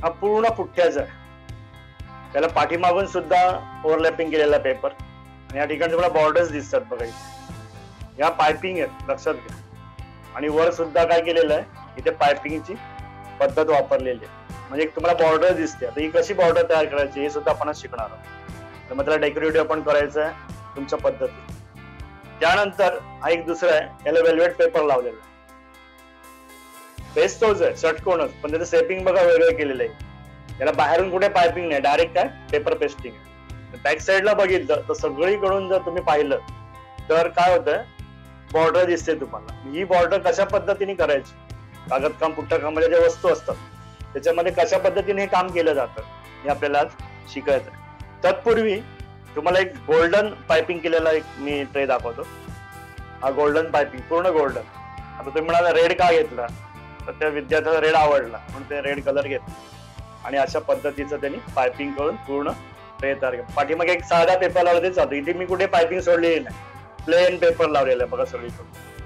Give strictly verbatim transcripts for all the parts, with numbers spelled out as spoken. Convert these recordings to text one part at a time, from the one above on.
हा पूर्ण पुठ्ठ्याचा आहे. त्याला पाठीमागून सुद्धा ओव्हरलॅपिंग केलेला पेपर आणि या ठिकाणी तुम्हाला बॉर्डर्स दिसतात बघा इथे. या पायपिंग आहेत लक्षात घ्या. आणि वर सुद्धा काय केलेलं आहे इथे पायपिंगची पद्धत वापरलेली आहे. म्हणजे तुम्हाला बॉर्डर दिसते. आता ही कशी बॉर्डर तयार करायची हे सुद्धा आपण शिकणार आहोत. तर मग त्याला डेकोरेटिव्ह आपण करायचं आहे तुमच्या पद्धतीने. त्यानंतर हा एक दुसरा आहे, याला वेल्वेट पेपर लावलेला आहे. बेस तोच आहे षटकोनच, पण त्याचं सेपिंग बघा वेगळं केलेलं आहे. याला बाहेरून कुठे पायपिंग नाही, डायरेक्ट काय पेपर पेस्टिंग आहे. बॅक साईडला बघितलं तर सगळीकडून जर तुम्ही पाहिलं तर काय होतं बॉर्डर दिसते तुम्हाला. ही बॉर्डर कशा पद्धतीने करायची, कागदकाम पुठ्ठाकामाच्या ज्या वस्तू असतात त्याच्यामध्ये कशा पद्धतीने हे काम केलं जातं हे आपल्याला आज शिकायचं आहे. तत्पूर्वी तुम्हाला एक गोल्डन पायपिंग केलेला एक मी ट्रे दाखवतो. हा गोल्डन पायपिंग पूर्ण गोल्डन. आता तुम्ही म्हणाला रेड का घेतला, तर त्या विद्यार्थ्याला रेड आवडला म्हणून ते रेड कलर घेतला आणि अशा पद्धतीचं त्यांनी पायपिंग करून पूर्ण ट्रे तयार केला. पाठीमागे एक साधा पेपर लावला ते चालतो. इथे मी कुठे पायपिंग सोडलेली नाही, प्लेन पेपर लावलेला आहे बघा सगळीकडून.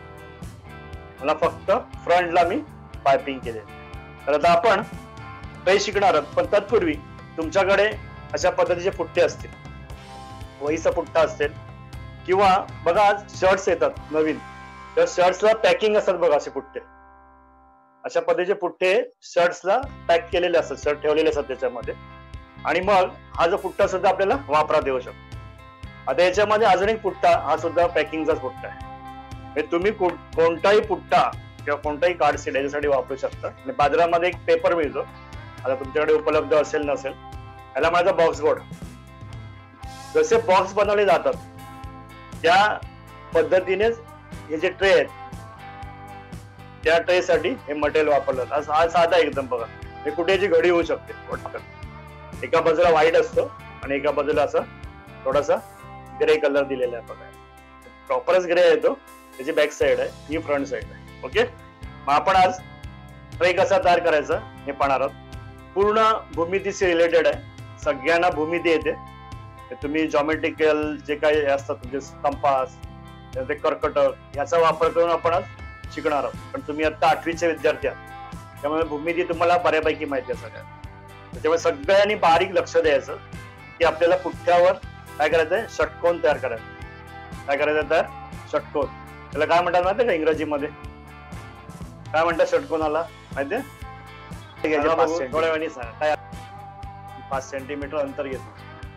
मला फक्त फ्रंटला मी पायपिंग केलेली. तर आता आपण ट्रे शिकणार आहोत, पण तत्पूर्वी तुमच्याकडे अशा पद्धतीचे पुठ्ठे असतील, वहीचा पुठ्ठा असेल किंवा बघा आज शर्ट्स येतात नवीन, तर शर्ट्सला पॅकिंग असतात बघा असे पुठ्ठे. अशा पद्धतीचे पुठ्ठे शर्ट्सला पॅक केलेले असतात, शर्ट ठेवलेले असतात त्याच्यामध्ये. आणि मग हा जो पुठ्ठा सुद्धा आपल्याला वापरात येऊ शकतो. आता याच्यामध्ये अजून एक पुठ्ठा, हा सुद्धा पॅकिंगचाच पुठ्ठा आहे. तुम्ही कोणताही पुठ्ठा किंवा कोणताही कार्ड सीट याच्यासाठी वापरू शकता. आणि बाजारामध्ये एक पेपर मिळतो, आता तुमच्याकडे उपलब्ध असेल नसेल, याला माझा बॉक्स बोर्ड. जसे बॉक्स बनवले जातात त्या पद्धतीनेच हे जे ट्रे आहेत त्या ट्रे साठी हे मटेरियल वापरलं जातं. हा साधा एकदम बघा, हे कुठेची घडी होऊ शकते. एका बाजूला व्हाईट असतो आणि एका बाजूला असा थोडासा ग्रे कलर दिलेला आहे बघा. प्रॉपरच ग्रे आहे तो. त्याची बॅक साइड आहे, ही फ्रंट साइड आहे. ओके, मग आपण आज ट्रे कसा तयार करायचा हे पाहणार आहोत. पूर्ण भूमितीशी रिलेटेड आहे, सगळ्यांना भूमिती येते. तुम्ही जॉमेट्रिकल जे काही असतात म्हणजे कंपास, ते कर्कटक याचा वापर करून आपण आज शिकणार आहोत. पण तुम्ही आता आठवीचे विद्यार्थी आहात, त्यामुळे भूमिती तुम्हाला बऱ्यापैकी माहिती आहे सगळ्या. त्याच्यामुळे सगळ्यांनी बारीक लक्ष द्यायचं की आपल्याला पुठ्ठ्यावर काय करायचंय, षटकोन तयार करायचं. काय करायचं तर षटकोन. त्याला काय म्हणतात माहितीये का इंग्रजीमध्ये, काय म्हणतात षटकोनाला माहितीये? थोड्या वेळाने सांगा. काय पाच सेंटीमीटर अंतर घेतो,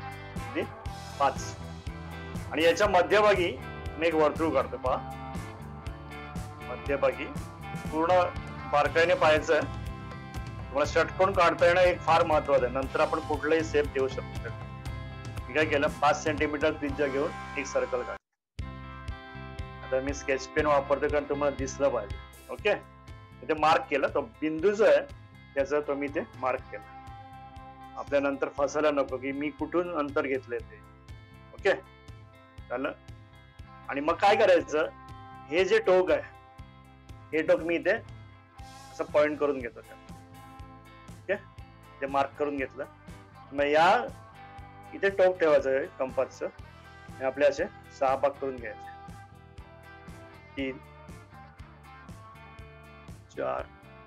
पाच. आणि याच्या मध्यभागी मी एक वर्तुळ काढतो पहा. मध्यभागी पूर्ण बारकाईने पाहायचं. तुम्हाला षटकोन काढता येणं एक फार महत्वाचं आहे. नंतर आपण कुठलाही शेप देऊ शकतो. मी काय केलं, पाच सेंटीमीटर त्रिज्या घेऊन एक सर्कल काढ. आता मी स्केच पेन वापरतो कारण तुम्हाला दिसलं पाहिजे. ओके, इथे मार्क केलं. तो बिंदू जो आहे त्याचा तो मी ते मार्क केला. आपल्या नंतर फसायला नको की मी कुठून अंतर घेतलंय ते. ओके झालं. आणि मग काय करायचं, हे जे टोक आहे हे टोक मी इथे असं पॉइंट करून घेतो. ओके, ते मार्क करून घेतलं. मग या इथे टोक ठेवायचं आहे कंपासचं. आपले असे सहा भाग करून घ्यायचे. तीन, चार,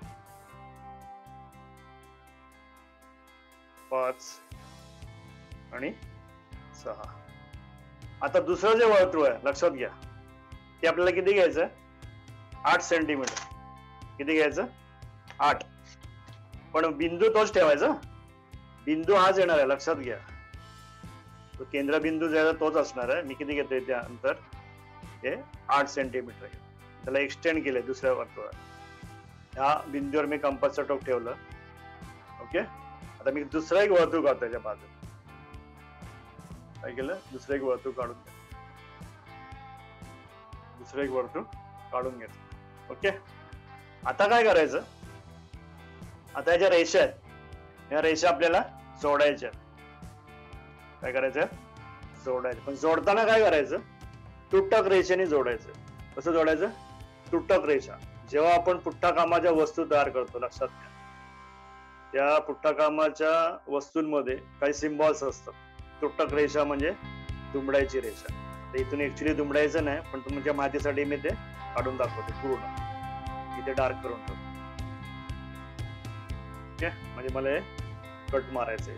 पाच आणि सहा. आता दुसरं जे वर्तुळ आहे लक्षात घ्या, ते आपल्याला किती घ्यायचं, आठ सेंटीमीटर. किती घ्यायचं, आठ. पण बिंदू तोच ठेवायचा. बिंदू हाच येणार आहे लक्षात घ्या. तो केंद्रबिंदू जो आहे तोच असणार आहे. मी किती घेतोय त्या अंतर, हे आठ सेंटीमीटर. त्याला एक्सटेंड केलंय दुसऱ्या वर्तुळात. ह्या बिंदूवर मी कंपासचं टोक ठेवलं. ओके, आता मी दुसरं एक वर्तुळ काढतो त्याच्या बाजूला. काय केलं, दुसरं एक वर्तुळ काढून घेतलं. दुसरं एक वर्तुळ काढून घेतलं. ओके, आता काय करायचं, आता ह्या ज्या रेषा आहेत या रेषा आपल्याला जोडायच्या. काय करायचं, जोडायचं. पण जोडताना काय करायचं, तुटक रेषेने जोडायचं. कसं जोडायचं, तुटक रेषा. जेव्हा आपण पुठ्ठा कामाच्या वस्तू तयार करतो लक्षात घ्या, त्या पुठ्ठा कामाच्या वस्तूंमध्ये काही सिम्बॉल्स असतात. तुटक रेषा म्हणजे दुमडायची रेषा. इथून ऍक्च्युली दुमडायचं नाही, पण तुमच्या माहितीसाठी मी ते काढून दाखवतो पूर्ण. इथे डार्क करून ठेवतो. ओके, म्हणजे मला हे कट मारायचे.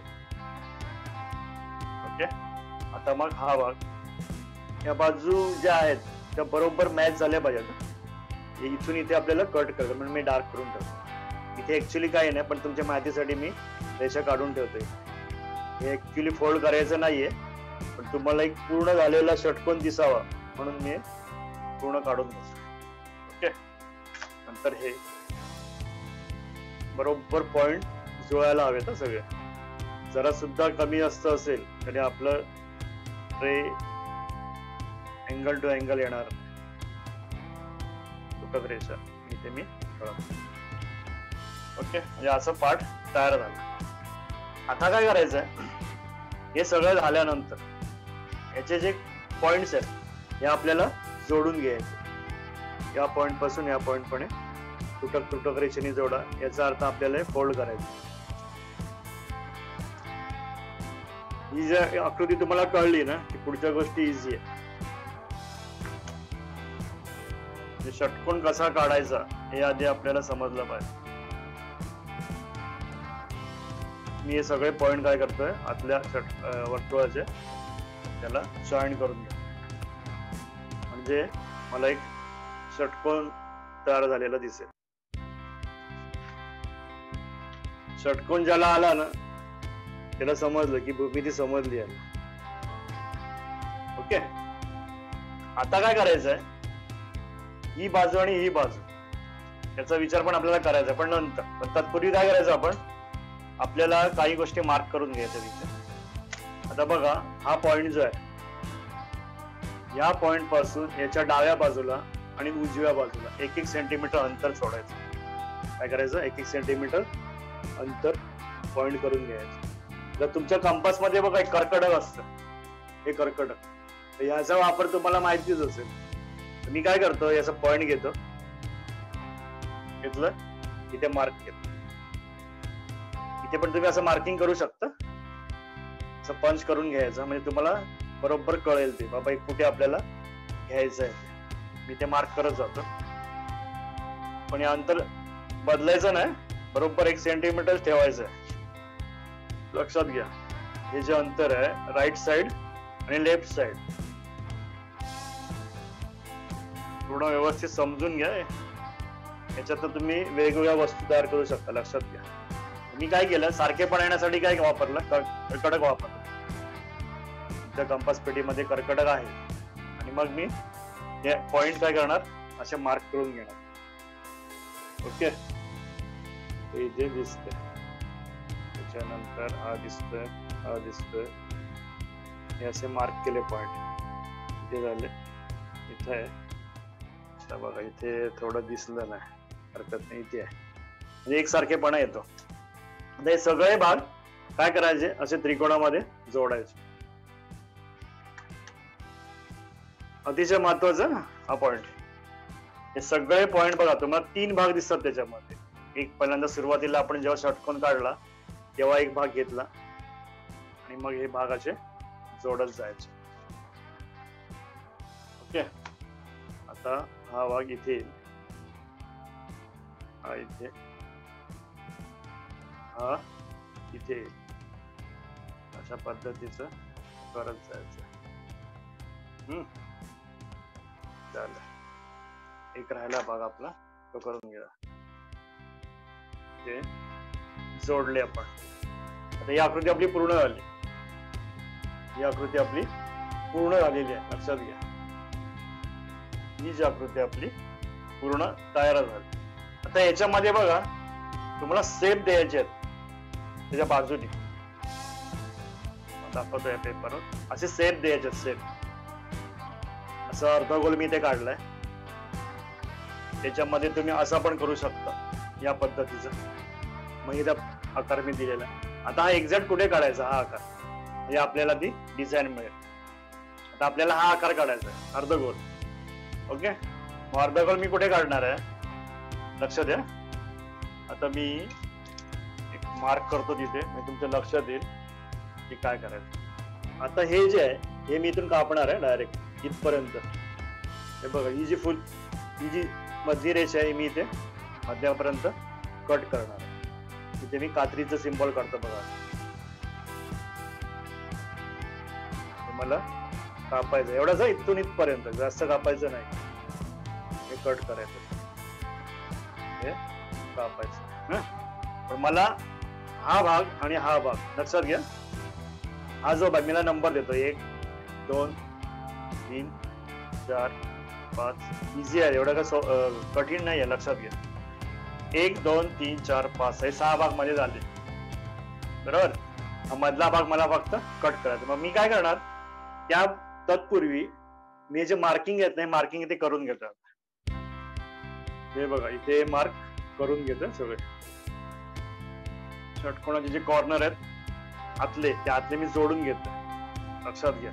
ओके, आता मग हा भाग या बाजू ज्या आहेत त्या बरोबर मॅच झाल्या पाहिजेत. इथून इथे आपल्याला कट करायचं म्हणून मी डार्क करून ठेवतो. इथे ऍक्च्युली काही नाही, पण तुमच्या माहितीसाठी मी रेषा काढून ठेवतोय. हे ऍक्च्युली फोल्ड करायचं नाहीये, पण तुम्हाला एक पूर्ण झालेला षटकोन दिसावा म्हणून मी पूर्ण काढून घेतो. ओके, नंतर हे बरोबर पॉइंट जुळायला हवेत ना सगळे. जरा सुद्धा कमी जास्त असेल तरी आपलं ट्रे अँगल टू अँगल येणार नाही. तुटक रेषा इथे मी कळवतो. ओके, म्हणजे असं पाठ तयार झालं. आता काय करायचंय, हे सगळं झाल्यानंतर याचे जे पॉइंट्स आहेत हे आपल्याला जोडून घ्यायचे. या पॉइंट पासून या पॉइंट पर्यंत तुटक तुटक रेषेने जोडा. याचा अर्थ आपल्याला फोल्ड करायचं. ही जर आकृती तुम्हाला कळली ना की पुढच्या गोष्टी इझी आहे. षटकोन कसा काढायचा हे आधी आपल्याला समजलं पाहिजे. मी हे सगळे पॉइंट काय करतोय आतल्या वर्तुळाचे त्याला जॉईन करून घ्या, म्हणजे मला एक षटकोन तयार झालेला दिसेल. षटकोन ज्याला आला ना त्याला समजलं की भूमिती समजली आहे. ओके, आता काय करायचंय, ही बाजू आणि ही बाजू याचा विचार पण आपल्याला करायचा, पण नंतर. पण तत्पूर्वी काय करायचं, आपण आपल्याला काही गोष्टी मार्क करून घ्यायचा विचार. आता बघा, हा पॉइंट जो आहे या पॉइंट पासून याच्या डाव्या बाजूला आणि उजव्या बाजूला एक एक सेंटीमीटर अंतर सोडायचं. काय करायचं, एक एक सेंटीमीटर अंतर पॉइंट करून घ्यायचं. जर तुमच्या कंपास मध्ये बघा एक कर्कटक असतं, हे कर्कटक, याचा वापर तुम्हाला माहितीच असेल. मी काय करतो, याचा पॉइंट घेतो, घेतलं, इथे मार्क घेतो. इथे पण तुम्ही असं मार्किंग करू शकता, असं पंच करून घ्यायचं, म्हणजे तुम्हाला बरोबर कळेल ते बाबा कुठे आपल्याला घ्यायचं आहे. मी ते मार्क करत जातो, पण हे अंतर बदलायचं नाही, बरोबर एक सेंटीमीटर ठेवायचं आहे. लक्षात घ्या, हे जे अंतर आहे राईट साइड आणि लेफ्ट साइड पूर्ण व्यवस्थित समजून घ्या. याच्यात तुम्ही वेगवेगळ्या वस्तू तयार करू शकता. लक्षात घ्या, मी काय केलं, सारखेपणा येण्यासाठी काय वापरलं, कर्कटक वापरलं. त्या कंपास पेटीमध्ये कर्कटक आहे आणि मग मी हे पॉइंट काय करणार, असे मार्क करून घेणार. ओके, इथे दिसतंय, त्याच्यानंतर हा दिसतोय, हा दिसतोय, हे असे मार्क केले पॉइंट. इथे झाले, इथे आहे. आता बघा, इथे थोडं दिसलं नाही, हरकत नाही, इथे आहे, म्हणजे एक सारखेपणा येतो. आता हे सगळे भाग काय करायचे, असे त्रिकोणामध्ये जोडायचे. अतिशय महत्वाचं हा पॉइंट. हे सगळे पॉइंट बघा, तुम्हाला तीन भाग दिसतात त्याच्यामध्ये. एक पहिल्यांदा सुरुवातीला आपण जेव्हा षटकोन काढला तेव्हा एक भाग घेतला आणि मग हे भागाचे जोडत जायचे. ओके, आता हा भाग इथे, हा इथे, हा इथे, अशा पद्धतीचं करत जायचं. हम्म चालेल, एक राहिला भाग आपला, तो करून घ्या. ते जोडले आपण. आता ही आकृती आपली पूर्ण झाली, ही आकृती आपली पूर्ण झालेली आहे. लक्षात घ्या, ही जी आकृती आपली पूर्ण तयार झाली. आता याच्यामध्ये बघा, तुम्हाला सेप द्यायचे आहेत त्याच्या बाजूने. दाखवतो या पेपरवर, असे सेप द्यायचे आहेत. सेप असं अर्धगोल मी ते काढलाय. त्याच्यामध्ये तुम्ही असा पण करू शकता, या पद्धतीचा महिला आकार मी दिलेला. आता हा एक्झॅक्ट कुठे काढायचा, हा आकार, म्हणजे आपल्याला ती डिझाईन मिळेल. आता आपल्याला हा आकार काढायचा आहे, अर्धगोल. ओके, मग अर्धगोल मी कुठे काढणार आहे, लक्ष द्या. आता मी एक मार्क करतो तिथे, मी तुमच्या लक्षात येईल की काय करायचं. आता हे जे आहे हे मी इथून कापणार आहे डायरेक्ट इथपर्यंत. हे बघा, ही जी फुल ही जी मधली रेषा आहे मी इथे मध्यापर्यंत कट करणार आहे. इथे मी कात्रीचं सिम्बॉल काढतो बघा. मला कापायचं एवढाच आहे, इथून इथपर्यंत, जास्त कापायचं नाही. हे कट करायचं, हे कापायचं. पण मला हा भाग आणि हा भाग लक्षात घ्या. हा जो भाग मला नंबर देतो, एक दोन तीन चार पाच, इझी आहे, एवढं का कठीण नाही आहे, लक्षात घ्या. एक दोन तीन चार पाच हे सहा भाग मध्ये झाले, बरोबर. मधला भाग मला फक्त कट करायचा. मग मी काय करणार, त्या तत्पूर्वी मी जे मार्किंग येत नाही, मार्किंग इथे करून घेतो. हे बघा इथे मार्क करून घेतो सगळे. षटकोनाचे जे कॉर्नर आहेत आतले, ते आतले मी जोडून घेतो, लक्षात घ्या.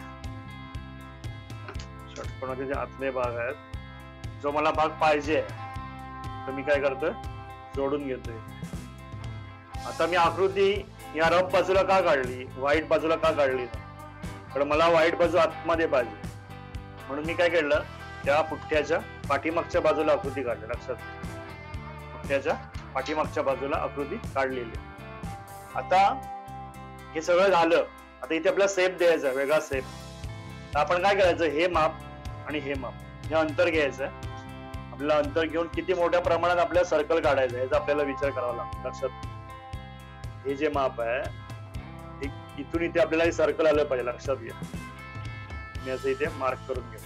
षटकोनाचे जे आतले भाग आहेत, जो मला भाग पाहिजे तर मी काय करतोय, जोडून घेतोय. आता मी आकृती या रफ बाजूला का काढली, वाईट बाजूला का काढली, कारण मला वाईट बाजू आतमध्ये पाहिजे, म्हणून मी काय केलं, त्या पुठ्ठ्याच्या पाठीमागच्या बाजूला आकृती काढली. लक्षात घ्या, पुठ्ठ्याच्या पाठीमागच्या बाजूला आकृती काढलेली. आता हे सगळं झालं. आता इथे आपल्याला सेप द्यायचा, वेगळा सेप. तर आपण काय करायचं, हे माप आणि हे माप, हे अंतर घ्यायचं. आपल्याला अंतर घेऊन किती मोठ्या प्रमाणात आपल्याला सर्कल काढायचं याचा आपल्याला विचार करावा लागतो. लक्षात, हे जे माप आहे इथून इथे आपल्याला हे सर्कल आलं पाहिजे, लक्षात घ्या. मी असं इथे मार्क करून घेतो.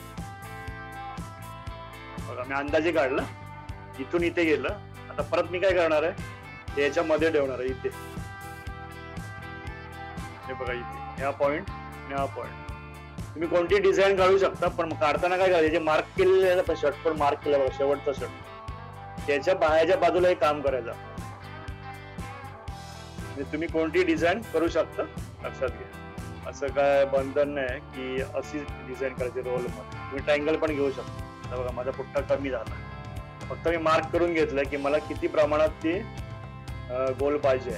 बघा मी अंदाजे काढलं, इथून इथे गेलं. आता परत मी काय करणार आहे, याच्या मध्ये ठेवणार आहे इथे. हे बघा इथे ह्या पॉइंट आणि हा पॉइंट. तुम्ही कोणती डिझाईन काढू शकता, पण काढताना काय करायचं, जे मार्क केलेले शर्ट पण मार्क केलं बघा, शेवटचा शर्ट, त्याच्या बाहेरच्या बाजूला हे काम करायचं. तुम्ही कोणती डिझाईन करू शकता, लक्षात घ्या. असं काय बंधन नाही की अशी डिझाईन करायची रोल मध्ये. तुम्ही ट्रायंगल पण घेऊ शकता. आता बघा माझा पुठ्ठा कमी झाला, फक्त मी मार्क करून घेतलंय की मला किती प्रमाणात ती गोल पाहिजे.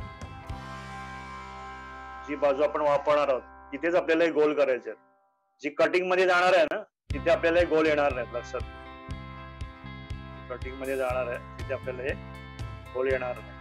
जी बाजू आपण वापरणार आहोत तिथेच आपल्याला गोल करायचे आहेत. जी कटिंग मध्ये जाणार आहे ना, तिथे आपल्याला गोल येणार नाहीत. लक्षात, कटिंग मध्ये जाणार आहे तिथे आपल्याला हे गोल येणार नाही.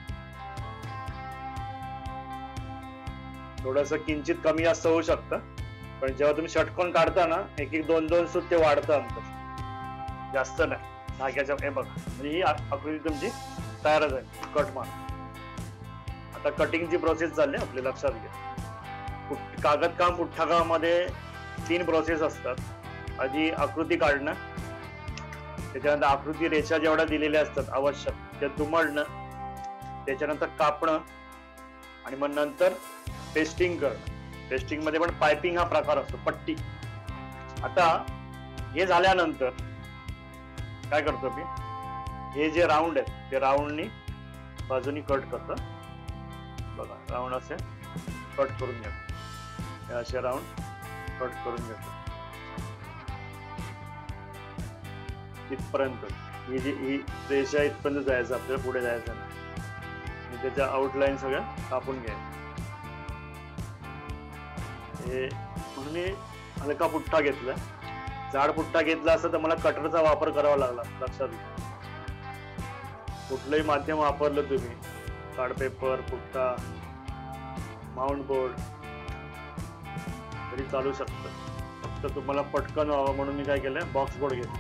थोडस किंचित कमी जास्त होऊ शकतं, पण जेव्हा तुम्ही षटकोन काढता ना, एक एक दोन दोन सुत ते वाढतं अंतर, जास्त नाही. धाग्याच्या हे बघा, म्हणजे ही आकृती तुमची तयार झाली. कट मार. आता कटिंगची प्रोसेस चालली आपली, लक्षात घ्या. कागद काम पुठ्ठा कामामध्ये तीन प्रोसेस असतात. आधी आकृती काढणं, त्याच्यानंतर आकृती रेषा जेवढ्या दिलेल्या असतात आवश्यक त्या दुमडणं, त्याच्यानंतर कापणं, आणि मग नंतर पेस्टिंग करणं. पेस्टिंग मध्ये पण पायपिंग हा प्रकार असतो, पट्टी. आता हे झाल्यानंतर काय करतो मी, हे जे राऊंड आहेत ते राऊंडनी बाजूनी कट करतो. बघा राऊंड असे कट करून घ्या, हे असे राऊंड कट करून घेतो इथपर्यंत. ही जी ही रेषा इथपर्यंत जायचं, आपल्याला पुढे जायचं नाही. त्याच्या आउटलाईन सगळ्या कापून घ्यायच्या. हे म्हणून मी हलका पुठ्ठा घेतला. जाड पुठ्ठा घेतला असता तर मला कटरचा वापर करावा लागला. लक्षात घ्या, कुठलंही माध्यम वापरलं तुम्ही, कार्ड पेपर, पुठ्ठा, माउंट बोर्ड, तरी चालू शकतं. फक्त तुम्हाला पटकन व्हावं म्हणून मी काय केलंय, बॉक्स बोर्ड घेतला.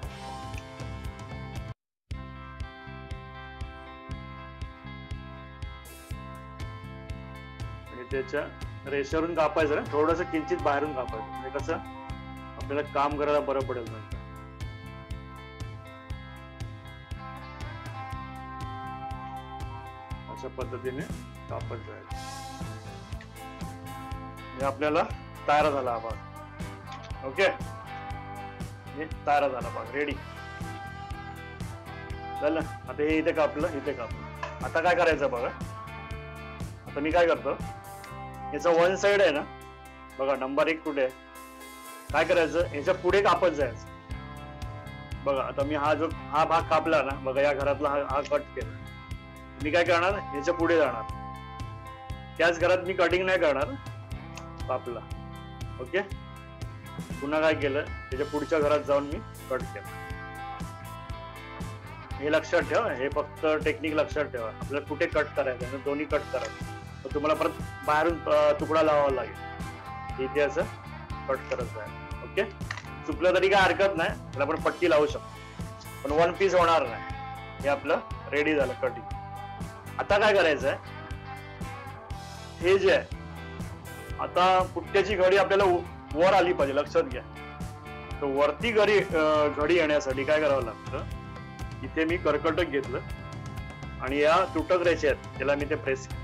आणि त्याच्या रेषेवरून कापायचं ना, थोडस किंचित बाहेरून कापायचं, म्हणजे कसं आपल्याला काम करायला बरं पडेल नंतर. अशा पद्धतीने कापत जायचं. हे आपल्याला तयार झाला हा भाग. ओके, हे तयार झाला भाग, रेडी झालं. आता हे इथे कापलं, इथे कापलं. आता काय करायचं बघा, आता मी काय करतो, याचा वन साइड आहे ना, बघा नंबर एक कुठे आहे, काय करायचं, याच्या पुढे कापत जायचं. बघा आता मी हा जो हा भाग कापला ना, बघा या घरातला हा हा कट केला. मी काय करणार, याच्या पुढे जाणार. त्याच घरात मी कटिंग नाही करणार, कापला. ओके, पुन्हा काय केलं, त्याच्या पुढच्या घरात जाऊन मी कट केलं. हे लक्षात ठेवा, हे फक्त टेक्निक लक्षात ठेवा. आपल्याला कुठे कट करायचं, दोन्ही कट करायचं, तर तुम्हाला परत बाहेरून तुकडा लावावा लागेल. इथे असं कट करत जाईल. ओके, चुकलं तरी काय हरकत नाही, त्याला आपण पट्टी लावू शकतो, पण वन पीस होणार नाही. हे आपलं रेडी झालं कटिंग. आता काय करायचंय, हे जे आहे आता पुट्ट्याची घडी आपल्याला वर आली पाहिजे, लक्षात घ्या. तर वरती घडी घडी येण्यासाठी काय करावं लागतं, इथे मी कर्कटक घेतलं आणि या तुटक रेषा आहेत त्याला मी ते प्रेस केलं.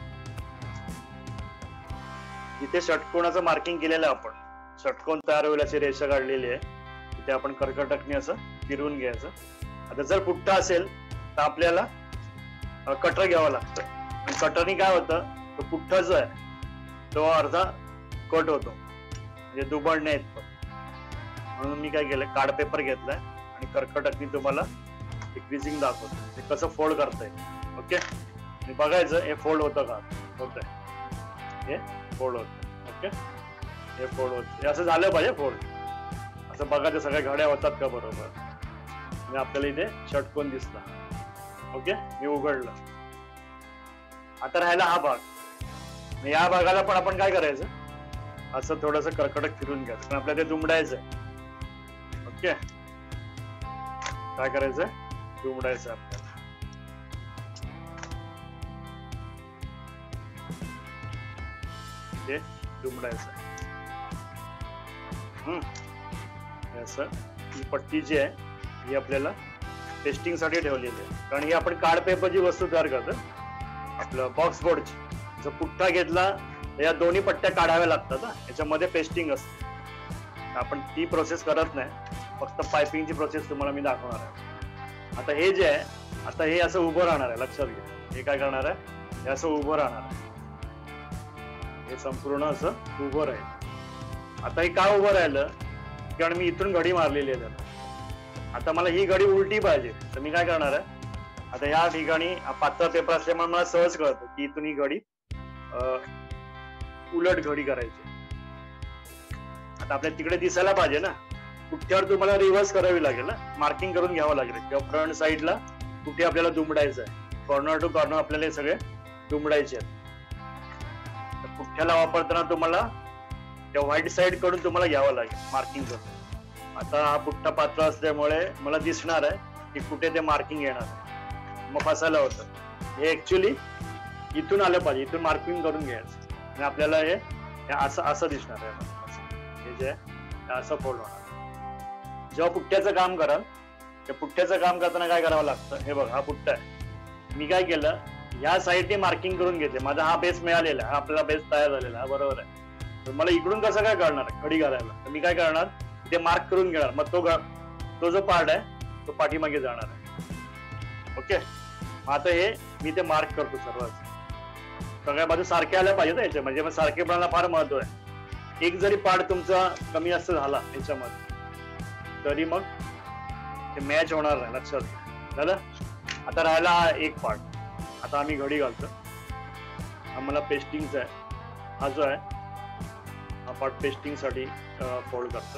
इथे षटकोनाचं मार्किंग केलेलं आपण, षटकोन तयार होईल अशी रेषा काढलेली आहे, इथे आपण कर्कटकने असं फिरवून घ्यायचं. आता जर पुट्टा असेल तर आपल्याला कटर घ्यावं लागतं, आणि कटरनी काय होतं, तो पुठ्ठा जो आहे तो अर्धा कट होतो, म्हणजे दुबळणे येत. म्हणून मी काय केलं, कार्ड पेपर घेतलाय आणि कर्कटकनी तुम्हाला ग्रीजिंग दाखवतो ते कसं फोल्ड करता येईल. ओके, मी बघायचं हे फोल्ड होतं का, होत आहे, हे फोल्ड होत. ओके, हे फोल्ड होत, हे असं झालं पाहिजे फोल्ड. असं बघायचं सगळ्या घड्या होतात का बरोबर, आणि आपल्याला इथे षटकोन दिसला. ओके, मी उघडलं. आता राहिला हा भाग, या भागाला पण आपण काय करायचं, असं थोडस कर्कटक फिरून घ्यायचं, पण आपल्याला ते दुमडायचंय. ओके, काय करायचंय, दुमडायचं आपल्याला. ते दुमडायचं. हम्म असं ही पट्टी जी आहे ही आपल्याला टेस्टिंग साठी ठेवलेली आहे, कारण ही आपण कार्ड पेपरची वस्तू तयार करतो, आपलं बॉक्स बोर्डची. जर पुठ्ठा घेतला या दोन्ही पट्ट्या काढाव्या लागतात, याच्यामध्ये पेस्टिंग असते. आपण ती प्रोसेस करत नाही, फक्त पायपिंगची प्रोसेस तुम्हाला मी दाखवणार आहे. आता हे जे आहे, आता हे असं उभं राहणार आहे, लक्षात घ्या. हे काय करणार आहे, हे असं उभं राहणार आहे, हे संपूर्ण असं उभं राहील. आता हे का उभं राहिलं, कारण मी इथून घडी मारलेली आहे त्याला. आता मला ही घडी उलटी पाहिजे, तर मी काय करणार आहे, आता ह्या ठिकाणी पातळ पेपर असल्यामुळे मला सहज कळतं की इथून ही घडी उलट घडी करायची. आता आपल्याला तिकडे दिसायला पाहिजे ना, पुठ्ठ्यावर तुम्हाला रिव्हर्स करावी लागेल ना, मार्किंग करून घ्यावं लागेल किंवा फ्रंट साईडला कुठे आपल्याला दुमडायचं आहे, कॉर्नर टू कॉर्नर आपल्याला हे सगळे दुमडायचे आहेत. पुठ्ठ्याला वापरताना तुम्हाला त्या व्हाईट साईड कडून तुम्हाला घ्यावं लागेल मार्किंग करून. आता हा पुठ्ठा पातळ असल्यामुळे मला दिसणार आहे की कुठे ते मार्किंग येणार आहे, मग फसायला होतं. हे ऍक्च्युली इथून आलं पाहिजे, इथून मार्किंग करून घ्यायचं आणि आपल्याला हे असं असं दिसणार आहे. हे जे असं फोल्ड होणार. जेव्हा पुठ्ठ्याचं काम कराल, त्या पुठ्ठ्याचं काम करताना काय करावं लागतं, हे बघ हा पुठ्ठा आहे, मी काय केलं, ह्या साईडने मार्किंग करून घेते. माझा हा बेस मिळालेला, हा आपला बेस तयार झालेला, हा बरोबर आहे. तर मला इकडून कसं काय करणार आहे खडी घालायला, तर मी काय करणार, ते मार्क करून घेणार, मग तो तो जो पार्ट आहे तो पाठीमागे जाणार आहे. ओके, आता हे मी ते मार्क करतो सर्व, सगळ्या बाजू सारख्या आल्या पाहिजे ना याच्या, म्हणजे मग सारखेपणाला फार महत्व आहे. एक जरी पार्ट तुमचा कमी जास्त झाला याच्यामध्ये तरी मग ते मॅच होणार नाही, लक्षात घ्या. झालं. आता राहिला हा एक पार्ट, आता आम्ही घडी घालतो. आम्हाला पेस्टिंगचा आहे, हा जो आहे हा पार्ट पेस्टिंग साठी फोल्ड करतो.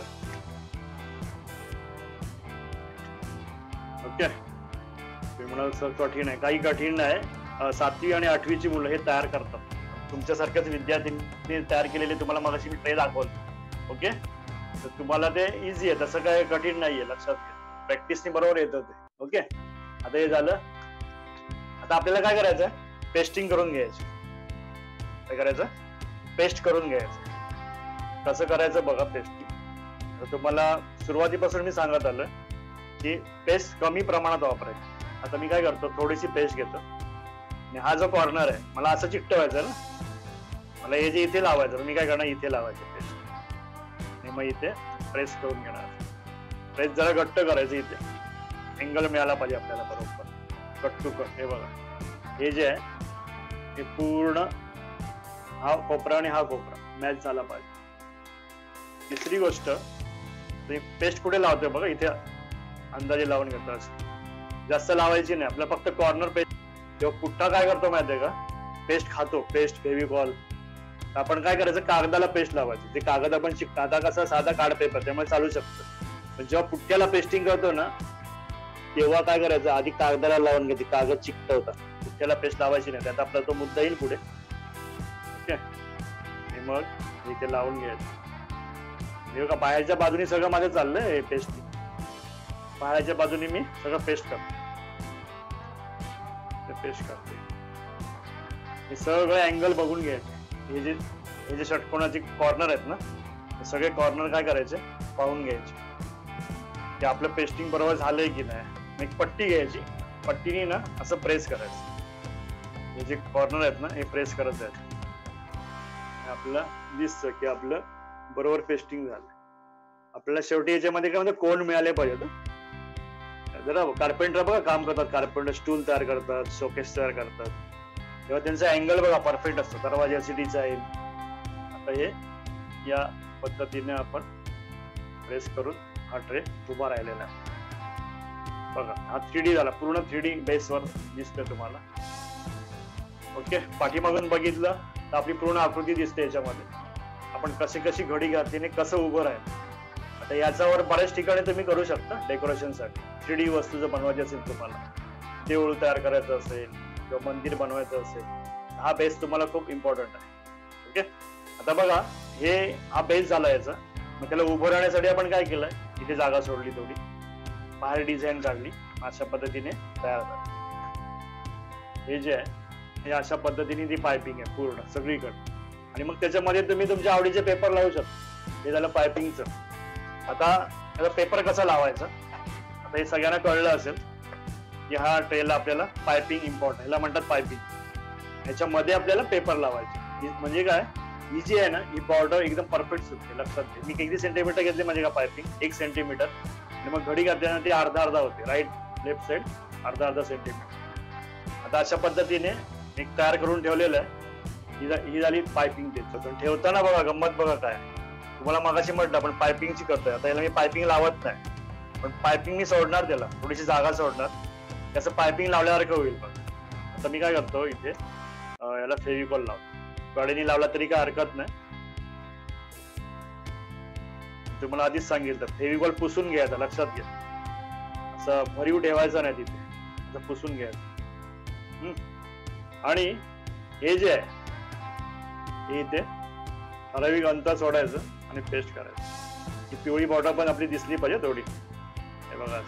ओके, तुम्ही म्हणाल सर कठीण आहे, काही कठीण नाही. सातवी आणि आठवीची मुलं हे तयार करतात, तुमच्यासारख्याच विद्यार्थ्यांनी तयार केलेले तुम्हाला मगाशी मी ट्रे दाखवलं. ओके, तर तुम्हाला ते इझी आहे, तसं काय कठीण नाहीये, लक्षात घ्या. प्रॅक्टिसने बरोबर येतं ते. ओके, आता हे झालं. आता आपल्याला काय करायचं, पेस्टिंग करून घ्यायची. काय करायचं, पेस्ट करून घ्यायचं. कसं करायचं बघा पेस्टिंग. तर तुम्हाला सुरुवातीपासून मी सांगत आलं की पेस्ट कमी प्रमाणात वापरायची. आता मी काय करतो, थोडीशी पेस्ट घेतो आणि हा जो कॉर्नर आहे मला असं चिकटवायचं ना, मला हे जे इथे लावायचं, मी काय करणार, इथे लावायचं पेस्ट आणि मग इथे प्रेस करून घेणार. प्रेस जरा घट्ट करायचं, इथे अँगल मिळाला पाहिजे आपल्याला बरोबर, कट टू कट. हे बघा, हे जे आहे हे पूर्ण हा कोपरा आणि हा कोपरा मॅच झाला पाहिजे. तिसरी गोष्ट, पेस्ट कुठे लावतोय बघा, इथे अंदाजे लावून घेतो. जास्त लावायची नाही, आपल्याला फक्त कॉर्नर पेस्ट. जेव्हा पुठ्ठा काय करतो माहितीये का, पेस्ट खातो, पेस्ट फेविकॉल. आपण काय करायचं, कागदाला पेस्ट लावायची. ते कागद आपण चिकट, आता कसा साधा कार्ड पेपर त्यामुळे चालू शकतो, पण जेव्हा पुठ्ठ्याला पेस्टिंग करतो ना तेव्हा काय करायचं, आधी कागदाला लावून घ्यायची, कागद चिकट होता, पुठ्ठ्याला पेस्ट लावायची नाही, त्यात आपला तो मुद्दा येईल पुढे. ओके, आणि मग इथे लावून घ्यायचं. हे बघा बाहेरच्या बाजूने सगळं माझं चाललंय हे पेस्ट, बाहेरच्या बाजूने मी सगळं पेस्ट करतो, पेस्ट करते. हे सगळं अँगल बघून घ्यायचे. हे जे हे जे षटकोनाचे कॉर्नर आहेत ना, हे सगळे कॉर्नर काय करायचे पाहून घ्यायचे की आपलं पेस्टिंग बरोबर झालंय की नाही. एक पट्टी घ्यायची, पट्टीने ना असं प्रेस करायचं. हे जे कॉर्नर आहेत ना हे प्रेस करत जायचे. आपल्याला दिसतं की आपलं बरोबर पेस्टिंग झालं. आपल्याला शेवटी याच्यामध्ये काय म्हणजे कोण मिळाले पाहिजे. जरा कार्पेंटर बघा काम करतात, कार्पेंटर स्टूल तयार करतात, शोकेस तयार करतात, तेव्हा त्यांचा अँगल बघा परफेक्ट असतो. दरवाजाची डिझाईन आता हे या पद्धतीने आपण प्रेस करून हा ट्रे उभा राहिलेला आहे बघा. हा थ्री डी झाला, पूर्ण थ्री डी बेसवर दिसतोय तुम्हाला. ओके, पाठीमागून बघितलं तर आपली पूर्ण आकृती दिसते याच्यामध्ये. आपण कशी कशी घडी घातली, कसं उभं राहील. आता याच्यावर बऱ्याच ठिकाणी तुम्ही करू शकता डेकोरेशनसाठी. थ्री डी वस्तू जर बनवायची असेल तुम्हाला, देऊळ तयार करायचं असेल किंवा मंदिर बनवायचं असेल, हा बेस तुम्हाला खूप इम्पॉर्टंट आहे. ओके, आता बघा हे हा बेस झाला याचा. मग त्याला उभं राहण्यासाठी आपण काय केलंय, इथे जागा सोडली, थोडी बाहेर डिझाईन काढली, अशा पद्धतीने तयार झाली. हे जे आहे हे अशा पद्धतीने ती पायपिंग आहे पूर्ण सगळीकडे. आणि मग त्याच्यामध्ये तुम्ही तुमच्या आवडीचे पेपर लावू शकता. हे झालं पायपिंगचं. आता त्याचा पेपर कसा लावायचा, आता हे सगळ्यांना कळलं असेल की हा ट्रेला आपल्याला पायपिंग इम्पॉर्टंट, ह्याला म्हणतात पायपिंग. ह्याच्यामध्ये आपल्याला पेपर लावायचे. म्हणजे काय, ही जी आहे ना ही बॉर्डर एकदम परफेक्ट सुटते. लक्षात घे, मी किती सेंटीमीटर घेतले म्हणजे का पायपिंग, एक सेंटीमीटर. आणि मग घडी घातल्यानंतर ती अर्धा अर्धा होते, राईट लेफ्ट साईड अर्धा अर्धा सेंटीमीटर. आता अशा पद्धतीने एक तयार करून ठेवलेलं आहे. ही झाली पायपिंग. त्याचं ठेवताना बघा गंमत बघा काय, तुम्हाला मगाशी म्हटलं आपण पायपिंगची करतोय. आता याला मी पायपिंग लावत नाही, पण पायपिंग मी सोडणार, त्याला थोडीशी जागा सोडणार, त्याचं पायपिंग लावल्यासारखं होईल. बघा आता मी काय करतो, इथे याला फेविकॉल लावतो. गाडीने लावला तरी काय हरकत नाही. तुम्हाला आधीच सांगितलं फेविकॉल पुसून घ्यायचा, लक्षात घ्या. असं भरीव ठेवायचं नाही तिथे, असं पुसून घ्यायचं. आणि हे जे आहे हे इथे ठराविक अंतर सोडायचं आणि पेस्ट करायचं. ही पिवळी बॉर्डर पण आपली दिसली पाहिजे थोडी. हे बघा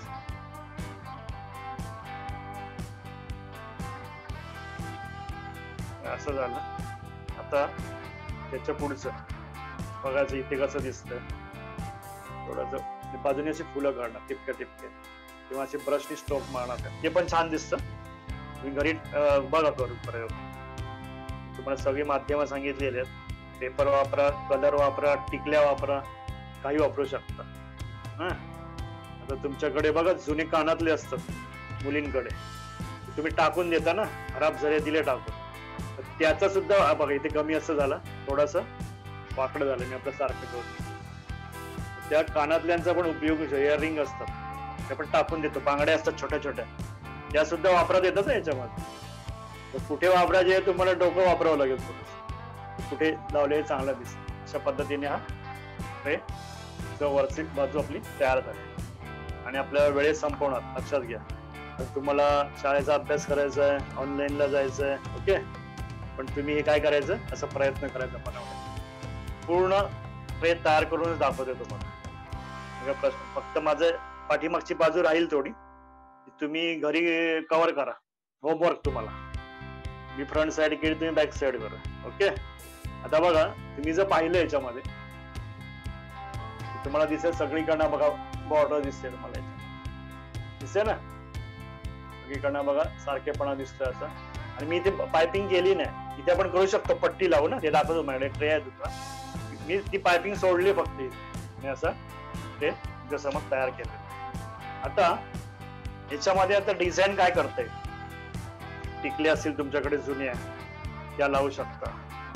असं झालं. आता त्याच्या पुढचं बघायचं इथे कसं दिसतंय. थोडंसं बाजूने अशी फुलं काढणार टिपक्या टिपक्या, किंवा असे ब्रशनी स्ट्रोक मारणार, ते पण छान दिसतं. तुम्ही घरी बघा करून प्रयोग. तुम्हाला सगळी माध्यमं सांगितलेली आहेत. पेपर वापरा, कलर वापरा, टिकल्या वापरा, काही वापरू शकता. हा आता तुमच्याकडे बघा जुने कानातले असतात मुलींकडे, तुम्ही टाकून देता ना, खराब झाले दिले टाकून, त्याचा सुद्धा बघा इथे कमी असं झालं, थोडस वाकडं झालं. मी आपलं सारखं करतो. त्या कानातल्यांचा पण उपयोग, इयरिंग असतात ते पण टाकून देतो. बांगड्या असतात छोट्या छोट्या, त्या सुद्धा वापरात येतात ना याच्यामध्ये. कुठे वापरायचे हे तुम्हाला डोकं वापरावं लागेल थोडंसं, कुठे लावले चांगलं दिसत. अशा पद्धतीने हा ट्रे वरची बाजू आपली तयार झाली. आणि आपल्या वेळेत संपवणार, लक्षात घ्या. तुम्हाला शाळेचा अभ्यास करायचा आहे, ऑनलाईनला जायचं आहे, ओके, पण तुम्ही हे काय करायचं, असा प्रयत्न करायचा बनवण्याचा. पूर्ण ट्रे तयार करूनच दाखवते तुम्हाला. प्रश्न फक्त माझं पाठीमागची बाजू राहील थोडी, तुम्ही घरी कव्हर करा. होमवर्क तुम्हाला, मी फ्रंट साइड केली, तुम्ही बॅक साइड करा. ओके, आता बघा तुम्ही जर पाहिलं याच्यामध्ये तुम्हाला दिसेल सगळीकडनं बघा बॉर्डर दिसते तुम्हाला, दिसते ना सगळीकडनं बघा सारखेपणा दिसतोय असा. आणि मी इथे पायपिंग केली नाही, इथे आपण करू शकतो पट्टी लावू ना, ते दाखवतो माझ्याकडे ट्रे आहे दुसरा. मी ती पायपिंग सोडली फक्त इथे, असं ते जसं मग तयार केलं. आता याच्यामध्ये आता डिझाईन काय करता येईल, टिकले असतील तुमच्याकडे जुन्या, त्या लावू शकता.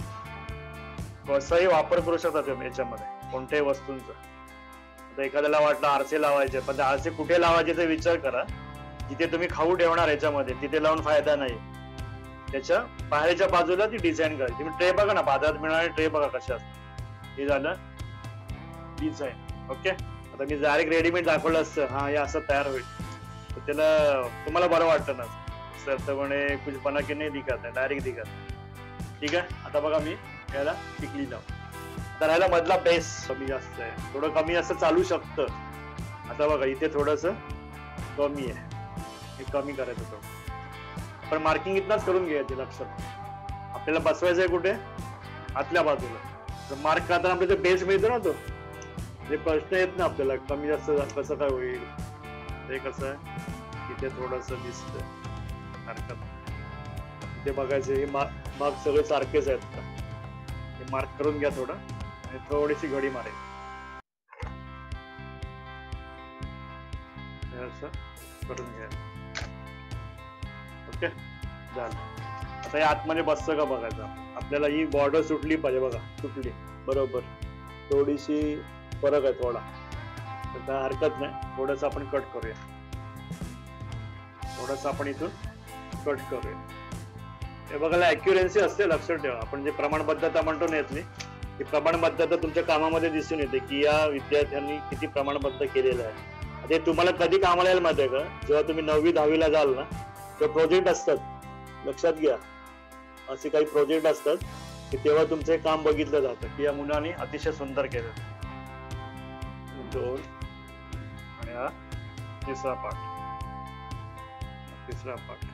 कसंही वापर करू शकता तुम्ही याच्यामध्ये कोणत्याही वस्तूंचा. आता एखाद्याला वाटलं आरसे लावायचे, पण ते आरसे कुठे लावायचे ते विचार करा. जिथे तुम्ही खाऊ ठेवणार याच्यामध्ये तिथे लावून फायदा नाही. त्याच्या बाहेरच्या बाजूला ती डिझाईन करायची. तुम्ही ट्रे बघा ना, बाजारात मिळणारे ट्रे बघा कसे असतात. हे झालं डिझाईन. ओके, आता मी डायरेक्ट रेडीमेड दाखवलं असतं, हा हे असं तयार होईल, तर त्याला तुम्हाला बरं वाटतं ना सर, तर म्हणे कुछ बना के नाही दिखत आहे, डायरेक्ट दिखत. ठीक आहे, आता बघा मी याला टिकली लावू. आता राहिला मधला बेस कमी जास्त आहे, थोडं कमी जास्त चालू शकतं. आता बघा इथे थोडस कमी आहे, हे कमी करायचं थोडं. पण मार्किंग इतनाच करून घ्यायचे लक्षात. आपल्याला बसवायचंय कुठे? आतल्या बाजूला. मार्क करताना आपल्याला बेस मिळतो ना, तो जे प्रश्न येत ना आपल्याला कमी जास्त कसं काय होईल, ते कसं आहे इथे थोडस दिसतंय हरकत. ते बघायचे हे मार्क सगळे सारखेच आहेत का, हे मार्क करून घ्या थोडं आणि थोडीशी घडी मारेल असं करून घ्या. ओके झालं. आता हे आतमध्ये बसतं का बघायचं आपल्याला. ही बॉर्डर सुटली पाहिजे बघा, सुटली बरोबर. थोडीशी फरक आहे थोडा, तर काय हरकत नाही. थोडस आपण कट करूया, थोडस आपण इथून कट करूया. हे बघायला अॅक्युरन्सी असते, लक्षात ठेवा. आपण जे प्रमाणबद्धता म्हणतो ना यातली, ही प्रमाणबद्धता तुमच्या कामामध्ये दिसून येते की या विद्यार्थ्यांनी किती प्रमाणबद्ध केलेलं आहे. ते तुम्हाला कधी कामाला यायला माहिती आहे का? जेव्हा तुम्ही नववी दहावीला जाल ना, तेव्हा प्रोजेक्ट असतात, लक्षात घ्या. असे काही प्रोजेक्ट असतात की तेव्हा तुमचे काम बघितलं जातं की या मुलांनी अतिशय सुंदर केलं. दोन आणि हा तिसरा पाठ, तिसरा पाठ.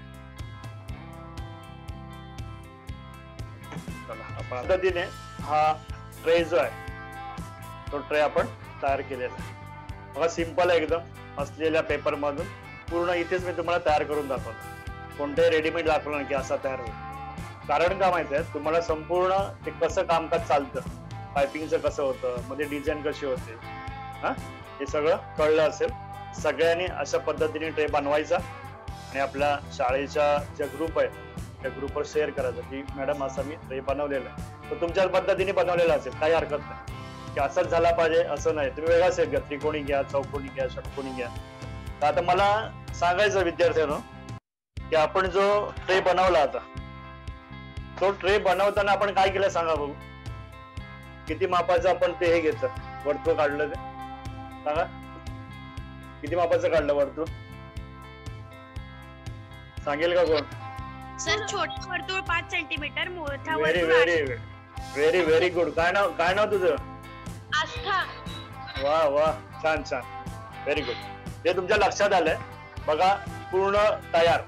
चला पद्धतीने हा ट्रे जो आहे तो ट्रे आपण तयार केलेला आहे. बघा सिंपल आहे एकदम, असलेल्या पेपर मधून पूर्ण इथेच मी तुम्हाला तयार करून दाखवलं. कोणतेही रेडीमेड दाखवलं नाही की असा तयार होईल. कारण का माहिती आहे तुम्हाला, संपूर्ण ते कसं कामकाज चालतं, पायपिंगचं कसं होतं, मध्ये डिझाईन कशी होते, हा हे सगळं कळलं असेल. सगळ्यांनी अशा पद्धतीने ट्रे बनवायचा आणि आपल्या शाळेच्या ज्या ग्रुप आहे त्या ग्रुपवर शेअर करायचं की मॅडम असं मी ट्रे बनवलेलं आहे. तर तुमच्या पद्धतीने बनवलेलं असेल काही हरकत नाही की असंच झाला पाहिजे असं नाही. तुम्ही वेगळा सेट घ्या, त्रिकोणी घ्या, चौकोनी घ्या, षटकोनी घ्या. तर आता मला सांगायचं विद्यार्थ्यांनो की आपण जो ट्रे बनवला आता, तो ट्रे बनवताना आपण काय केलं सांगा बघू. किती मापाचं आपण ते हे घेतलं, वर्तुळ काढलं, ते सांगा किती मापाचं काढलं वर्तुळ, सांगेल का कोण? सर छोटा वर्तुळ पाच सेंटीमीटर, मोठा very very very very good. काय नाव काय नाव तुझं? आस्था. वा वा छान छान, व्हेरी गुड. ते तुमच्या लक्षात आलंय. बघा पूर्ण तयार,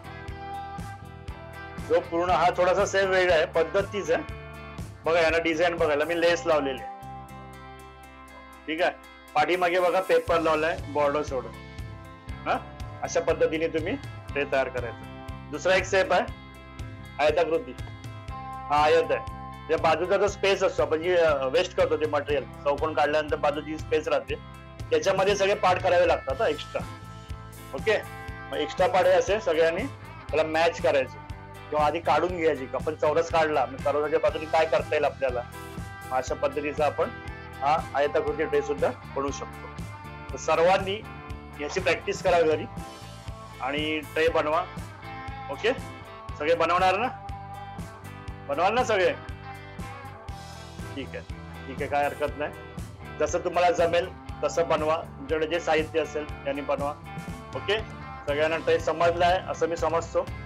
जो पूर्ण हा थोडासा सेम वेगळा आहे, पद्धत तीच आहे. बघा याला डिझाईन बघायला मी लेस लावलेली आहे, ठीक आहे. पाठीमागे बघा पेपर लावलाय बॉर्डर सोडून. हा अशा पद्धतीने तुम्ही ते तयार करायचं. दुसरा एक स्टेप आहे आयताकृती. हा आयत आहे, त्या बाजूचा जो स्पेस असतो आपण जी वेस्ट करतो ते मटेरियल, चौकोन काढल्यानंतर बाजूची स्पेस राहते, त्याच्यामध्ये सगळे पार्ट करावे लागतात एक्स्ट्रा. ओके, मग एक्स्ट्रा पार्ट हे असे सगळ्यांनी त्याला मॅच करायचे किंवा आधी काढून घ्यायची. आपण चौरस काढला, मग चौरसाच्या बाजूने काय करता येईल आपल्याला, अशा पद्धतीचा आपण हा आयताकृती ट्रे सुद्धा बनवू शकतो. तर सर्वांनी याची प्रॅक्टिस करा घरी आणि ट्रे बनवा. ओके, सगळे बनवणार ना? बनवाल ना सगळे? ठीक आहे ठीक आहे, काय हरकत नाही. जसं तुम्हाला जमेल तसं बनवा, तुमच्याकडे जे साहित्य असेल त्यांनी बनवा. ओके, सगळ्यांना ट्रे समजलाय असं मी समजतो.